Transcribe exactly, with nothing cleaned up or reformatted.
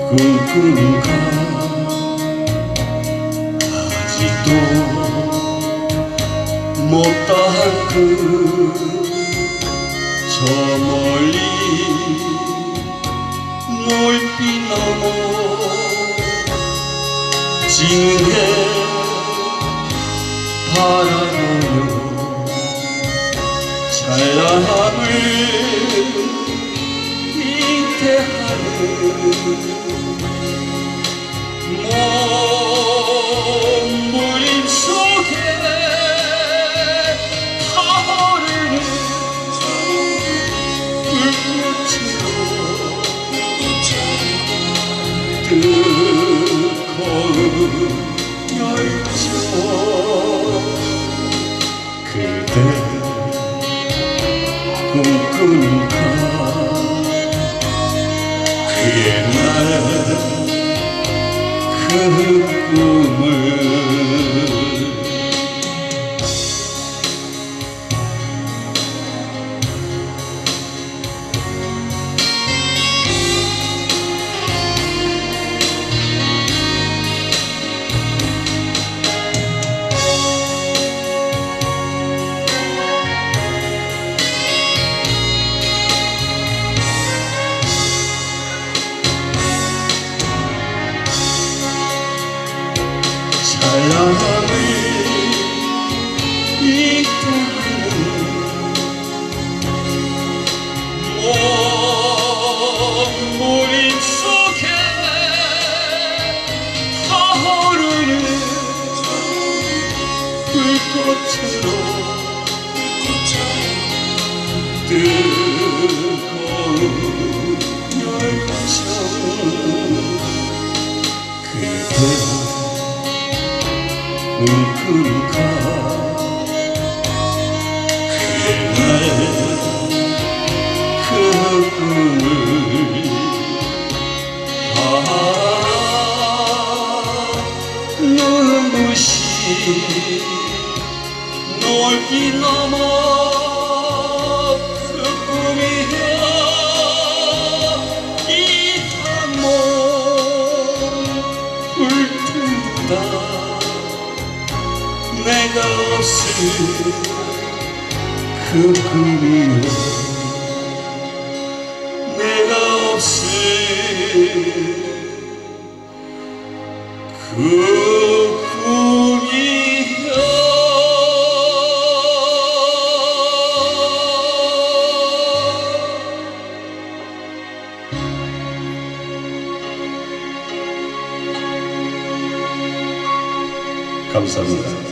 꿈꾸는가 아직도 못다한 그 저 멀리 높이 넘어 지는 해 바라보며 찬란함을 잉태하는 몸부림 속에 타오르는 불꽃으로 뜨거운 열정 그대 꿈꾸는가 그 옛날 그 꿈을 찬란함을 잉태하는 몸부림 속에 타오르는 불꽃으로 뜨거운 열정 그대 꿈꾸는가 그 옛날 그 꿈을 아 눈부신 높이 넘어 그 꿈이야 이 한몸 불튼다 내가 없을 그 꿈이여 내가 없을 그 꿈이여 감사합니다.